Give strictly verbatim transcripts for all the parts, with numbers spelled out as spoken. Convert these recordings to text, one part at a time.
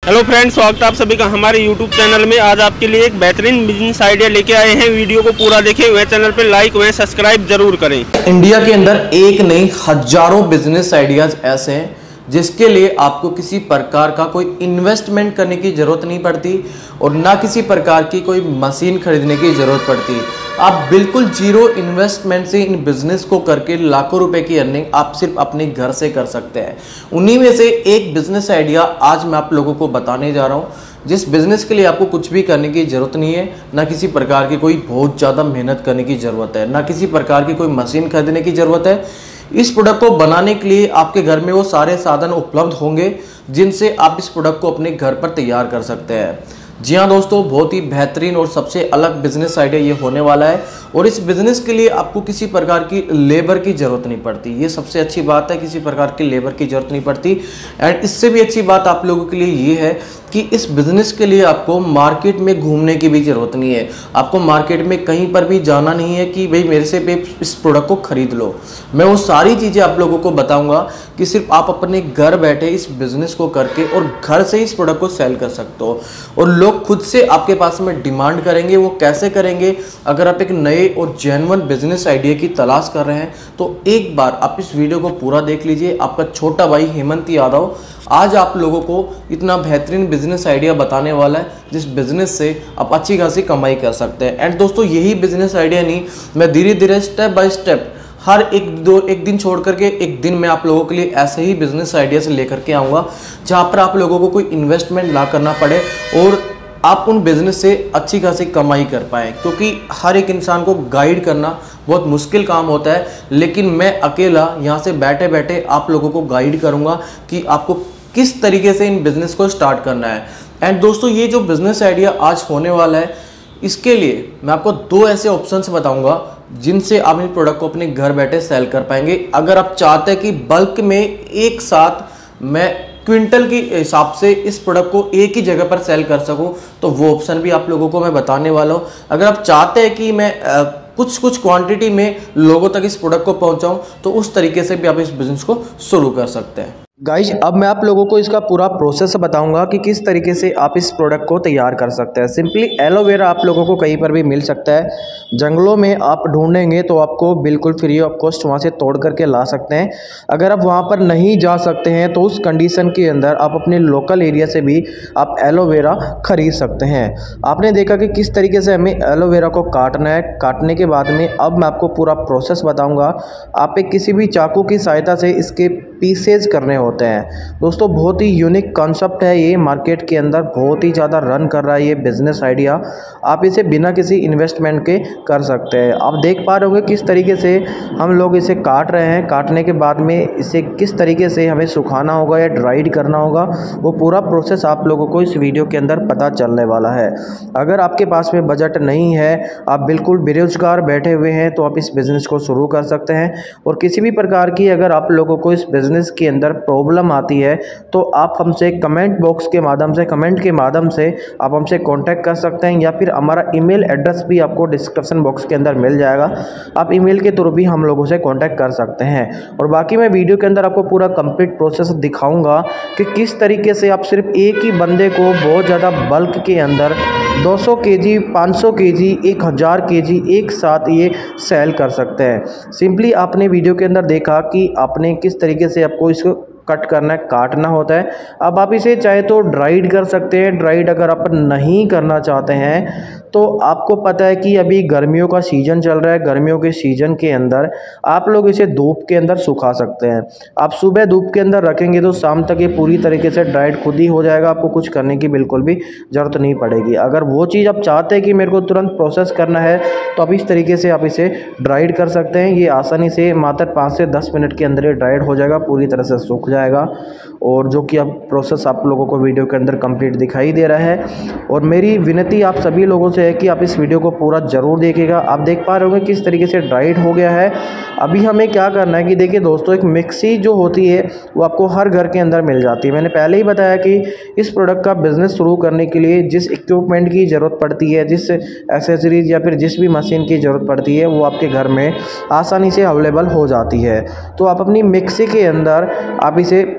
Hello friends, स्वागत है आप सभी का हमारे यूट्यूब चैनल में। आज आपके लिए एक बेहतरीन बिजनेस आइडिया लेके आए हैं। वीडियो को पूरा देखें, वह चैनल पे लाइक व सब्सक्राइब जरूर करें। इंडिया के अंदर एक नहीं हजारों बिजनेस आइडियाज ऐसे हैं जिसके लिए आपको किसी प्रकार का कोई इन्वेस्टमेंट करने की ज़रूरत नहीं पड़ती और ना किसी प्रकार की कोई मशीन खरीदने की ज़रूरत पड़ती। आप बिल्कुल जीरो इन्वेस्टमेंट से इन बिजनेस को करके लाखों रुपए की अर्निंग आप सिर्फ अपने घर से कर सकते हैं। उन्हीं में से एक बिजनेस आइडिया आज मैं आप लोगों को बताने जा रहा हूँ, जिस बिजनेस के लिए आपको कुछ भी करने की ज़रूरत नहीं है, ना किसी प्रकार की कोई बहुत ज़्यादा मेहनत करने की ज़रूरत है, ना किसी प्रकार की कोई मशीन खरीदने की ज़रूरत है। इस प्रोडक्ट को बनाने के लिए आपके घर में वो सारे साधन उपलब्ध होंगे जिनसे आप इस प्रोडक्ट को अपने घर पर तैयार कर सकते हैं। जी हाँ दोस्तों, बहुत ही बेहतरीन और सबसे अलग बिजनेस आइडिया ये होने वाला है और इस बिजनेस के लिए आपको किसी प्रकार की लेबर की ज़रूरत नहीं पड़ती। ये सबसे अच्छी बात है, किसी प्रकार की लेबर की ज़रूरत नहीं पड़ती। एंड इससे भी अच्छी बात आप लोगों के लिए ये है कि इस बिज़नेस के लिए आपको मार्केट में घूमने की भी ज़रूरत नहीं है। आपको मार्केट में कहीं पर भी जाना नहीं है कि भाई मेरे से इस प्रोडक्ट को खरीद लो। मैं वो सारी चीज़ें आप लोगों को बताऊंगा कि सिर्फ आप अपने घर बैठे इस बिज़नेस को करके और घर से इस प्रोडक्ट को सेल कर सकते हो और लोग खुद से आपके पास में डिमांड करेंगे। वो कैसे करेंगे? अगर आप एक नए और जेन्युइन बिजनेस आइडिया की तलाश कर रहे हैं तो एक बार आप इस वीडियो को पूरा देख लीजिए। आपका छोटा भाई हेमंत यादव आज आप लोगों को इतना बेहतरीन बिजनेस आइडिया बताने वाला है जिस बिजनेस से आप अच्छी खासी कमाई कर सकते हैं। एंड दोस्तों, यही बिजनेस आइडिया नहीं, मैं धीरे धीरे स्टेप बाय स्टेप हर एक दो एक दिन छोड़ करके एक दिन में आप लोगों के लिए ऐसे ही बिजनेस आइडिया से लेकर के आऊँगा जहाँ पर आप लोगों को कोई इन्वेस्टमेंट ना करना पड़े और आप उन बिजनेस से अच्छी खासी कमाई कर पाएँ। क्योंकि हर एक इंसान को गाइड करना बहुत मुश्किल काम होता है, लेकिन मैं अकेला यहाँ से बैठे बैठे आप लोगों को गाइड करूँगा कि आपको किस तरीके से इन बिजनेस को स्टार्ट करना है। एंड दोस्तों, ये जो बिजनेस आइडिया आज होने वाला है, इसके लिए मैं आपको दो ऐसे ऑप्शंस बताऊंगा जिनसे आप इन प्रोडक्ट को अपने घर बैठे सेल कर पाएंगे। अगर आप चाहते हैं कि बल्क में एक साथ मैं क्विंटल के हिसाब से इस प्रोडक्ट को एक ही जगह पर सेल कर सकूं, तो वो ऑप्शन भी आप लोगों को मैं बताने वाला हूं। अगर आप चाहते हैं कि मैं आ, कुछ कुछ क्वांटिटी में लोगों तक इस प्रोडक्ट को पहुंचाऊं, तो उस तरीके से भी आप इस बिजनेस को शुरू कर सकते हैं। गाइज, अब मैं आप लोगों को इसका पूरा प्रोसेस बताऊंगा कि किस तरीके से आप इस प्रोडक्ट को तैयार कर सकते हैं। सिंपली एलोवेरा आप लोगों को कहीं पर भी मिल सकता है। जंगलों में आप ढूंढेंगे तो आपको बिल्कुल फ्री ऑफ कॉस्ट वहां से तोड़ करके ला सकते हैं। अगर आप वहां पर नहीं जा सकते हैं तो उस कंडीशन के अंदर आप अपने लोकल एरिया से भी आप एलोवेरा खरीद सकते हैं। आपने देखा कि किस तरीके से हमें एलोवेरा को काटना है। काटने के बाद में अब मैं आपको पूरा प्रोसेस बताऊँगा। आप एक किसी भी चाकू की सहायता से इसके पीसेज करने होते हैं। दोस्तों, बहुत ही यूनिक कॉन्सेप्ट है ये, मार्केट के अंदर बहुत ही ज़्यादा रन कर रहा है ये बिजनेस आइडिया। आप इसे बिना किसी इन्वेस्टमेंट के कर सकते हैं। आप देख पा रहे होंगे किस तरीके से हम लोग इसे काट रहे हैं। काटने के बाद में इसे किस तरीके से हमें सुखाना होगा या ड्राइड करना होगा, वो पूरा प्रोसेस आप लोगों को इस वीडियो के अंदर पता चलने वाला है। अगर आपके पास में बजट नहीं है, आप बिल्कुल बेरोजगार बैठे हुए हैं, तो आप इस बिज़नेस को शुरू कर सकते हैं। और किसी भी प्रकार की अगर आप लोगों को इस बिज़नेस के अंदर प्रॉब्लम आती है तो आप हमसे कमेंट बॉक्स के माध्यम से कमेंट के माध्यम से आप हमसे कांटेक्ट कर सकते हैं, या फिर हमारा ईमेल एड्रेस भी आपको डिस्क्रिप्शन बॉक्स के अंदर मिल जाएगा। आप ईमेल के थ्रू भी हम लोगों से कांटेक्ट कर सकते हैं। और बाकी मैं वीडियो के अंदर आपको पूरा कंप्लीट प्रोसेस दिखाऊंगा कि किस तरीके से आप सिर्फ एक ही बंदे को बहुत ज़्यादा बल्क के अंदर दो सौ केजी, पाँच सौ केजी, एक हज़ार केजी एक साथ ये सेल कर सकते हैं। सिंपली आपने वीडियो के अंदर देखा कि आपने किस तरीके से आपको इसको कट करना है, काटना होता है। अब आप इसे चाहे तो ड्राइड कर सकते हैं। ड्राइड अगर आप नहीं करना चाहते हैं तो आपको पता है कि अभी गर्मियों का सीज़न चल रहा है। गर्मियों के सीज़न के अंदर आप लोग इसे धूप के अंदर सुखा सकते हैं। आप सुबह धूप के अंदर रखेंगे तो शाम तक ये पूरी तरीके से ड्राइड खुद ही हो जाएगा। आपको कुछ करने की बिल्कुल भी ज़रूरत नहीं पड़ेगी। अगर वो चीज़ आप चाहते हैं कि मेरे को तुरंत प्रोसेस करना है तो आप इस तरीके से आप इसे ड्राइड कर सकते हैं। ये आसानी से मात्र पाँच से दस मिनट के अंदर ये ड्राइड हो जाएगा, पूरी तरह से सूख जाएगा। और जो कि अब प्रोसेस आप लोगों को वीडियो के अंदर कंप्लीट दिखाई दे रहा है। और मेरी विनती आप सभी लोगों से है कि आप इस वीडियो को पूरा जरूर देखिएगा। आप देख पा रहे होंगे किस तरीके से ड्राइड हो गया है। अभी हमें क्या करना है कि देखिए दोस्तों, एक मिक्सी जो होती है वो आपको हर घर के अंदर मिल जाती है। मैंने पहले ही बताया कि इस प्रोडक्ट का बिजनेस शुरू करने के लिए जिस इक्विपमेंट की ज़रूरत पड़ती है, जिस एसेसरीज या फिर जिस भी मशीन की ज़रूरत पड़ती है, वो आपके घर में आसानी से अवेलेबल हो जाती है। तो आप अपनी मिक्सी के अंदर आप इसे पूरी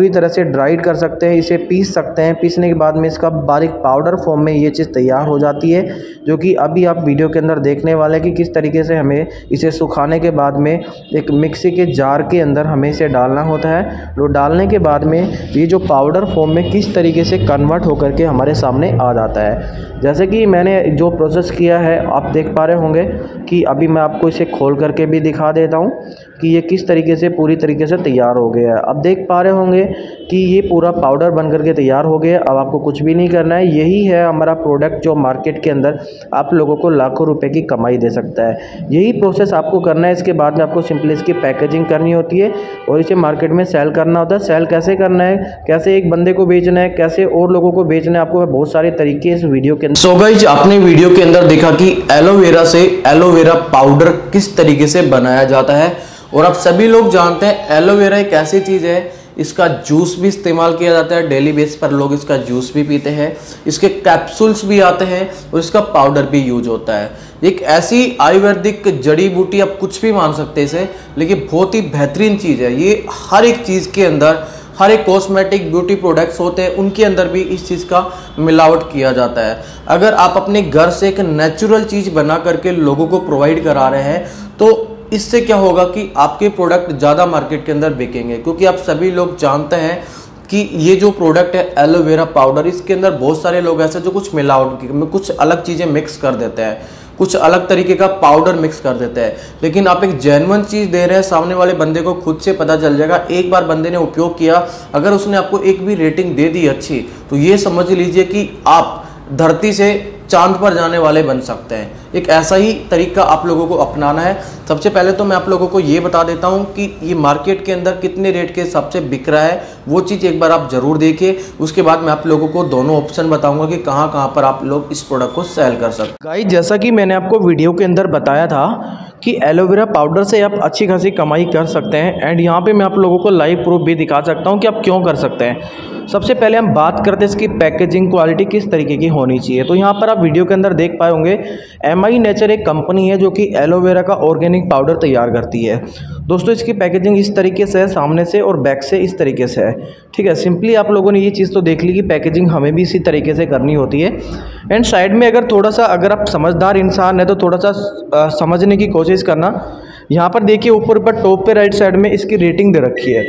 पूरी तरह से ड्राइड कर सकते हैं, इसे पीस सकते हैं। पीसने के बाद में इसका बारीक पाउडर फॉर्म में ये चीज़ तैयार हो जाती है, जो कि अभी आप वीडियो के अंदर देखने वाले हैं कि किस तरीके से हमें इसे सुखाने के बाद में एक मिक्सी के जार के अंदर हमें इसे डालना होता है। तो डालने के बाद में ये जो पाउडर फॉर्म में किस तरीके से कन्वर्ट होकर के हमारे सामने आ जाता है। जैसे कि मैंने जो प्रोसेस किया है आप देख पा रहे होंगे कि अभी मैं आपको इसे खोल करके भी दिखा देता हूँ कि ये किस तरीके से पूरी तरीके से तैयार हो गया है। अब देख पा रहे होंगे कि ये पूरा पाउडर बन करके तैयार हो गया। अब आपको कुछ भी नहीं करना है, यही है हमारा प्रोडक्ट जो मार्केट के अंदर आप लोगों को लाखों रुपए की कमाई दे सकता है। यही प्रोसेस आपको करना है। इसके बाद में आपको सिंपली इसकी पैकेजिंग करनी होती है और इसे मार्केट में सेल करना होता है। सेल कैसे करना है, कैसे एक बंदे को बेचना है, कैसे और लोगों को बेचना है, आपको बहुत सारे तरीके इस वीडियो के अंदर। सो गाइस, आपने वीडियो के अंदर देखा कि एलोवेरा से एलोवेरा पाउडर किस तरीके से बनाया जाता है। और आप सभी लोग जानते हैं एलोवेरा एक ऐसी चीज है, इसका जूस भी इस्तेमाल किया जाता है, डेली बेस पर लोग इसका जूस भी पीते हैं, इसके कैप्सूल्स भी आते हैं और इसका पाउडर भी यूज होता है। एक ऐसी आयुर्वेदिक जड़ी बूटी, आप कुछ भी मान सकते हैं इसे, लेकिन बहुत ही बेहतरीन चीज है। ये हर एक चीज के अंदर, हर एक कॉस्मेटिक ब्यूटी प्रोडक्ट्स होते हैं उनके अंदर भी इस चीज़ का मिलावट किया जाता है। अगर आप अपने घर से एक नेचुरल चीज़ बना करके लोगों को प्रोवाइड करा रहे हैं तो इससे क्या होगा कि आपके प्रोडक्ट ज़्यादा मार्केट के अंदर बिकेंगे। क्योंकि आप सभी लोग जानते हैं कि ये जो प्रोडक्ट है एलोवेरा पाउडर, इसके अंदर बहुत सारे लोग ऐसे जो कुछ मिलावट में कुछ अलग चीज़ें मिक्स कर देते हैं, कुछ अलग तरीके का पाउडर मिक्स कर देते हैं। लेकिन आप एक जेन्युइन चीज़ दे रहे हैं, सामने वाले बंदे को खुद से पता चल जाएगा। एक बार बंदे ने उपयोग किया, अगर उसने आपको एक भी रेटिंग दे दी अच्छी, तो ये समझ लीजिए कि आप धरती से चांद पर जाने वाले बन सकते हैं। एक ऐसा ही तरीका आप लोगों को अपनाना है। सबसे पहले तो मैं आप लोगों को ये बता देता हूँ कि ये मार्केट के अंदर कितने रेट के हिसाब से बिक रहा है, वो चीज़ एक बार आप जरूर देखिए। उसके बाद मैं आप लोगों को दोनों ऑप्शन बताऊंगा कि कहाँ कहाँ पर आप लोग इस प्रोडक्ट को सेल कर सकते हैं। गाइस, जैसा कि मैंने आपको वीडियो के अंदर बताया था कि एलोवेरा पाउडर से आप अच्छी खासी कमाई कर सकते हैं। एंड यहाँ पे मैं आप लोगों को लाइव प्रूफ भी दिखा सकता हूँ कि आप क्यों कर सकते हैं। सबसे पहले हम बात करते हैं इसकी पैकेजिंग क्वालिटी किस तरीके की होनी चाहिए। तो यहाँ पर आप वीडियो के अंदर देख पाए होंगे, एम आई नेचर एक कंपनी है जो कि एलोवेरा का ऑर्गेनिक पाउडर तैयार करती है। दोस्तों, इसकी पैकेजिंग इस तरीके से है, सामने से और बैक से इस तरीके से है। ठीक है, सिंपली आप लोगों ने ये चीज़ तो देख ली कि पैकेजिंग हमें भी इसी तरीके से करनी होती है। एंड साइड में अगर थोड़ा सा, अगर आप समझदार इंसान है तो थोड़ा सा आ, समझने की कोशिश करना। यहाँ पर देखिए ऊपर ऊपर टॉप पे राइट साइड में इसकी रेटिंग दे रखी है।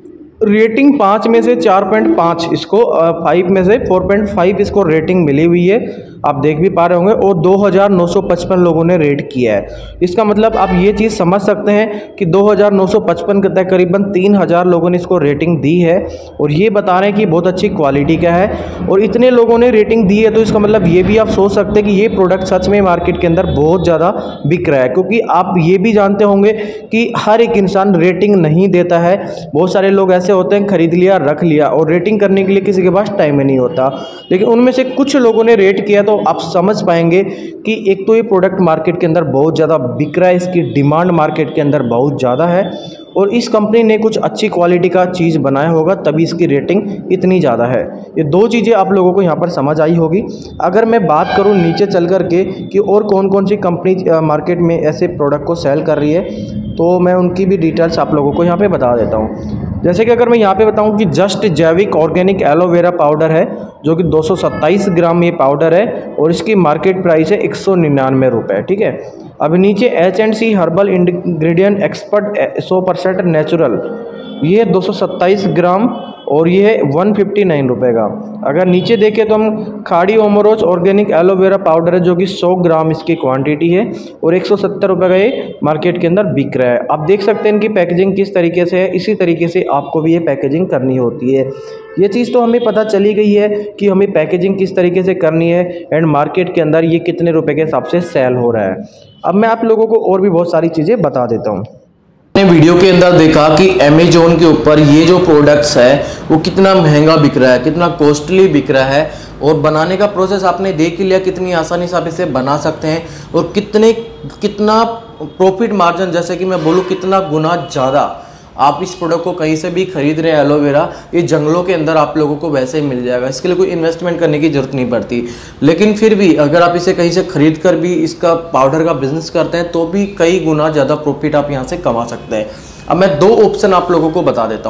रेटिंग पाँच में से चार पॉइंट पाँच इसको, फाइव में से फोर पॉइंट फाइव इसको रेटिंग मिली हुई है, आप देख भी पा रहे होंगे। और दो हज़ार नौ सौ पचपन लोगों ने रेट किया है। इसका मतलब आप ये चीज़ समझ सकते हैं कि दो हज़ार नौ सौ पचपन के तक करीबन तीन हज़ार लोगों ने इसको रेटिंग दी है और ये बता रहे हैं कि बहुत अच्छी क्वालिटी का है। और इतने लोगों ने रेटिंग दी है तो इसका मतलब ये भी आप सोच सकते हैं कि ये प्रोडक्ट सच में मार्केट के अंदर बहुत ज़्यादा बिक रहा है। क्योंकि आप ये भी जानते होंगे कि हर एक इंसान रेटिंग नहीं देता है। बहुत सारे लोग ऐसे होते हैं खरीद लिया, रख लिया और रेटिंग करने के लिए किसी के पास टाइम ही नहीं होता। लेकिन उनमें से कुछ लोगों ने रेट किया तो आप समझ पाएंगे कि एक तो ये प्रोडक्ट मार्केट के अंदर बहुत ज़्यादा बिक रहा है, इसकी डिमांड मार्केट के अंदर बहुत ज़्यादा है और इस कंपनी ने कुछ अच्छी क्वालिटी का चीज़ बनाया होगा तभी इसकी रेटिंग इतनी ज़्यादा है। ये दो चीज़ें आप लोगों को यहाँ पर समझ आई होगी। अगर मैं बात करूँ नीचे चल कर के कि और कौन कौन सी कंपनी मार्केट में ऐसे प्रोडक्ट को सेल कर रही है तो मैं उनकी भी डिटेल्स आप लोगों को यहाँ पे बता देता हूँ। जैसे कि अगर मैं यहाँ पे बताऊँ कि जस्ट जैविक ऑर्गेनिक एलोवेरा पाउडर है जो कि दो सौ सत्ताईस ग्राम ये पाउडर है और इसकी मार्केट प्राइस है एक सौ निन्यानवे रुपये। ठीक है, अब नीचे H and C herbal ingredient expert सौ परसेंट नेचुरल, ये दो सौ सत्ताईस ग्राम और ये है वन फिफ्टी नाइन रुपये का। अगर नीचे देखें तो हम खाड़ी ओमोरोज ऑर्गेनिक एलोवेरा पाउडर है जो कि सौ ग्राम इसकी क्वांटिटी है और एक सौ सत्तर रुपये का ये मार्केट के अंदर बिक रहा है। आप देख सकते हैं इनकी पैकेजिंग किस तरीके से है, इसी तरीके से आपको भी ये पैकेजिंग करनी होती है। ये चीज़ तो हमें पता चली गई है कि हमें पैकेजिंग किस तरीके से करनी है एंड मार्केट के अंदर ये कितने रुपए के हिसाब से सेल हो रहा है। अब मैं आप लोगों को और भी बहुत सारी चीज़ें बता देता हूँ। ने वीडियो के अंदर देखा कि अमेजोन के ऊपर ये जो प्रोडक्ट्स है वो कितना महंगा बिक रहा है, कितना कॉस्टली बिक रहा है और बनाने का प्रोसेस आपने देख ही लिया कितनी आसानी से आप इसे बना सकते हैं और कितने कितना प्रॉफिट मार्जिन, जैसे कि मैं बोलूँ कितना गुना ज़्यादा आप इस प्रोडक्ट को कहीं से भी खरीद रहे हैं। एलोवेरा ये जंगलों के अंदर आप लोगों को वैसे ही मिल जाएगा, इसके लिए कोई इन्वेस्टमेंट करने की जरूरत नहीं पड़ती। लेकिन फिर भी अगर आप इसे कहीं से खरीद कर भी इसका पाउडर का बिजनेस करते हैं तो भी कई गुना ज़्यादा प्रॉफिट आप यहाँ से कमा सकते हैं। अब मैं दो ऑप्शन आप लोगों को बता देता हूँ।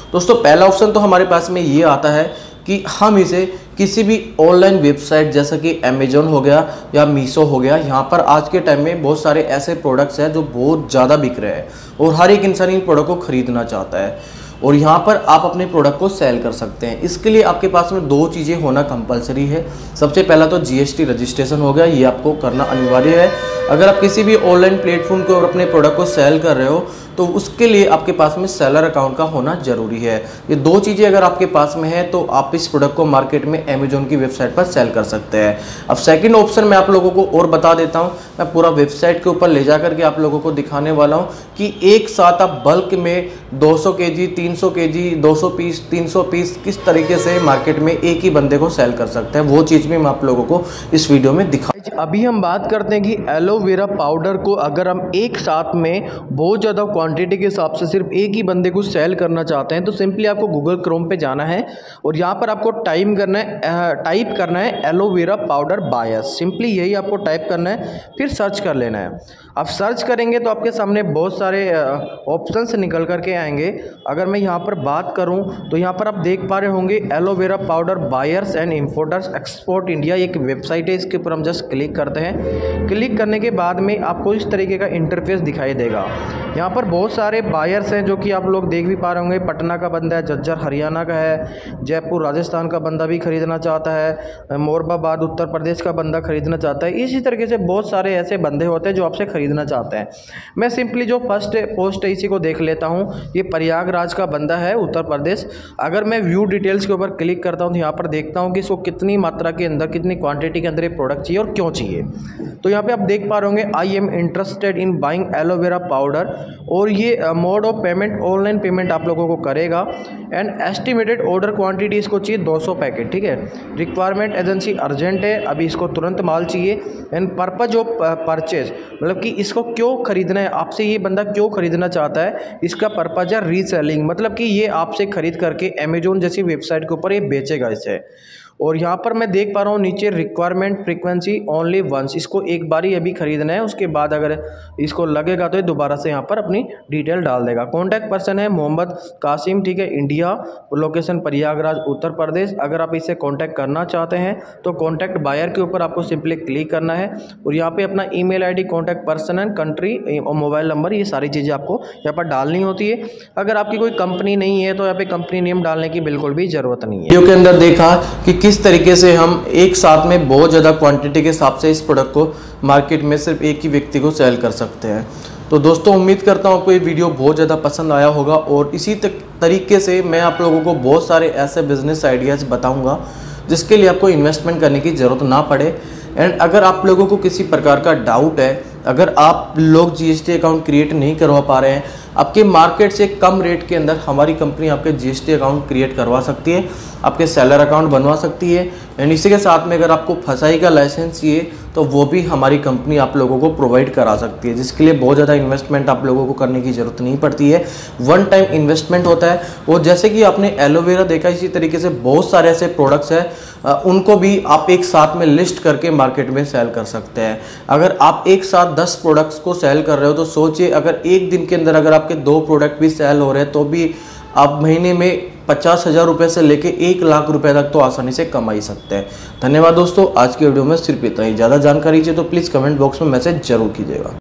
दोस्तों पहला ऑप्शन तो हमारे पास में ये आता है कि हम इसे किसी भी ऑनलाइन वेबसाइट जैसा कि अमेजोन हो गया या मीशो हो गया, यहाँ पर आज के टाइम में बहुत सारे ऐसे प्रोडक्ट्स हैं जो बहुत ज़्यादा बिक रहे हैं और हर एक इंसान इन प्रोडक्ट को खरीदना चाहता है और यहाँ पर आप अपने प्रोडक्ट को सेल कर सकते हैं। इसके लिए आपके पास में दो चीज़ें होना कंपलसरी है। सबसे पहला तो जीएसटी रजिस्ट्रेशन हो गया, ये आपको करना अनिवार्य है। अगर आप किसी भी ऑनलाइन प्लेटफॉर्म के ऊपर अपने प्रोडक्ट को सेल कर रहे हो तो उसके लिए आपके पास में सेलर अकाउंट का होना जरूरी है। ये दो चीज़ें अगर आपके पास में है तो आप इस प्रोडक्ट को मार्केट में अमेजोन की वेबसाइट पर सेल कर सकते हैं। अब सेकंड ऑप्शन मैं आप लोगों को और बता देता हूँ, मैं पूरा वेबसाइट के ऊपर ले जा करके आप लोगों को दिखाने वाला हूँ कि एक साथ आप बल्क में दो सौ केजी, तीन सौ केजी, दो सौ पीस, तीन सौ पीस किस तरीके से मार्केट में एक ही बंदे को सेल कर सकते हैं, वो चीज़ भी मैं आप लोगों को इस वीडियो में दिखा। अभी हम बात करते हैं कि एलोवेरा पाउडर को अगर हम एक साथ में बहुत ज़्यादा क्वांटिटी के हिसाब से सिर्फ एक ही बंदे को सेल करना चाहते हैं तो सिंपली आपको गूगल क्रोम पे जाना है और यहाँ पर आपको टाइप करना है टाइप करना है एलोवेरा पाउडर बायर्स। सिंपली यही आपको टाइप करना है, फिर सर्च कर लेना है। आप सर्च करेंगे तो आपके सामने बहुत सारे ऑप्शंस निकल करके आएंगे। अगर मैं यहाँ पर बात करूँ तो यहाँ पर आप देख पा रहे होंगे aloe vera powder buyers and importers export India, एक वेबसाइट है। इसके ऊपर हम जस्ट क्लिक करते हैं। क्लिक करने के बाद में आपको इस तरीके का इंटरफेस दिखाई देगा। यहाँ पर बहुत सारे बायर्स हैं जो कि आप लोग देख भी पा रहे होंगे। पटना का बंदा है, झज्जर हरियाणा का है, जयपुर राजस्थान का बंदा भी खरीदना चाहता है, मोरबाबाद उत्तर प्रदेश का बंदा खरीदना चाहता है। इसी तरीके से बहुत सारे ऐसे बंदे होते हैं जो आपसे खरीदना चाहते हैं। मैं सिंपली जो फर्स्ट पोस्ट है इसी को देख लेता हूँ। ये प्रयागराज का बंदा है, उत्तर प्रदेश। अगर मैं व्यू डिटेल्स के ऊपर क्लिक करता हूँ तो यहाँ पर देखता हूँ कि इसको कितनी मात्रा के अंदर, कितनी क्वांटिटी के अंदर ये प्रोडक्ट चाहिए और क्यों चाहिए। तो यहाँ पे आप देख पा रहे होंगे I am interested in buying aloe vera powder, और ये mode of payment online payment आप लोगों को करेगा। एंड एस्टिमेटेड ऑर्डर क्वांटिटी इसको चाहिए दो सौ पैकेट, ठीक है। रिक्वायरमेंट एजेंसी अर्जेंट है, अभी इसको तुरंत माल चाहिए। एंड पर्पज ऑफ परचेज, मतलब कि इसको क्यों खरीदना है, आपसे ये बंदा क्यों खरीदना चाहता है, इसका पर्पज है रीसेलिंग, मतलब कि ये आपसे खरीद करके अमेजोन जैसी वेबसाइट के ऊपर ये बेचेगा इसे। और यहाँ पर मैं देख पा रहा हूँ नीचे रिक्वायरमेंट फ्रीक्वेंसी ओनली वंस, इसको एक बार ही अभी खरीदना है, उसके बाद अगर इसको लगेगा तो ये दोबारा से यहाँ पर अपनी डिटेल डाल देगा। कॉन्टैक्ट पर्सन है मोहम्मद कासिम, ठीक है, इंडिया, लोकेशन प्रयागराज उत्तर प्रदेश। अगर आप इसे कॉन्टैक्ट करना चाहते हैं तो कॉन्टैक्ट बायर के ऊपर आपको सिंपली क्लिक करना है और यहाँ पे अपना email ID, contact person and country और मोबाइल नंबर, ये सारी चीज़ें आपको यहाँ पर डालनी होती है। अगर आपकी कोई कंपनी नहीं है तो यहाँ पे कंपनी नेम डालने की बिल्कुल भी ज़रूरत नहीं है। वीडियो के अंदर देखा कि किस तरीके से हम एक साथ में बहुत ज़्यादा क्वांटिटी के हिसाब से इस प्रोडक्ट को मार्केट में सिर्फ एक ही व्यक्ति को सेल कर सकते हैं। तो दोस्तों उम्मीद करता हूँ आपको ये वीडियो बहुत ज़्यादा पसंद आया होगा और इसी तरीके से मैं आप लोगों को बहुत सारे ऐसे बिजनेस आइडियाज़ बताऊँगा जिसके लिए आपको इन्वेस्टमेंट करने की ज़रूरत ना पड़े। एंड अगर आप लोगों को किसी प्रकार का डाउट है, अगर आप लोग जीएसटी अकाउंट क्रिएट नहीं करवा पा रहे हैं, आपके मार्केट से कम रेट के अंदर हमारी कंपनी आपके जीएसटी अकाउंट क्रिएट करवा सकती है, आपके सेलर अकाउंट बनवा सकती है। एंड इसी के साथ में अगर आपको फसाई का लाइसेंस चाहिए तो वो भी हमारी कंपनी आप लोगों को प्रोवाइड करा सकती है, जिसके लिए बहुत ज़्यादा इन्वेस्टमेंट आप लोगों को करने की ज़रूरत नहीं पड़ती है, वन टाइम इन्वेस्टमेंट होता है। और जैसे कि आपने एलोवेरा देखा, इसी तरीके से बहुत सारे ऐसे प्रोडक्ट्स हैं, उनको भी आप एक साथ में लिस्ट करके मार्केट में सेल कर सकते हैं। अगर आप एक साथ दस प्रोडक्ट्स को सेल कर रहे हो तो सोचिए अगर एक दिन के अंदर अगर आपके दो प्रोडक्ट भी सेल हो रहे हैं तो भी आप महीने में पचास हज़ार रुपये से लेके एक लाख रुपए तक तो आसानी से कमा ही सकते हैं। धन्यवाद दोस्तों, आज की वीडियो में सिर्फ इतना ही। ज़्यादा जानकारी चाहिए तो प्लीज़ कमेंट बॉक्स में मैसेज जरूर कीजिएगा।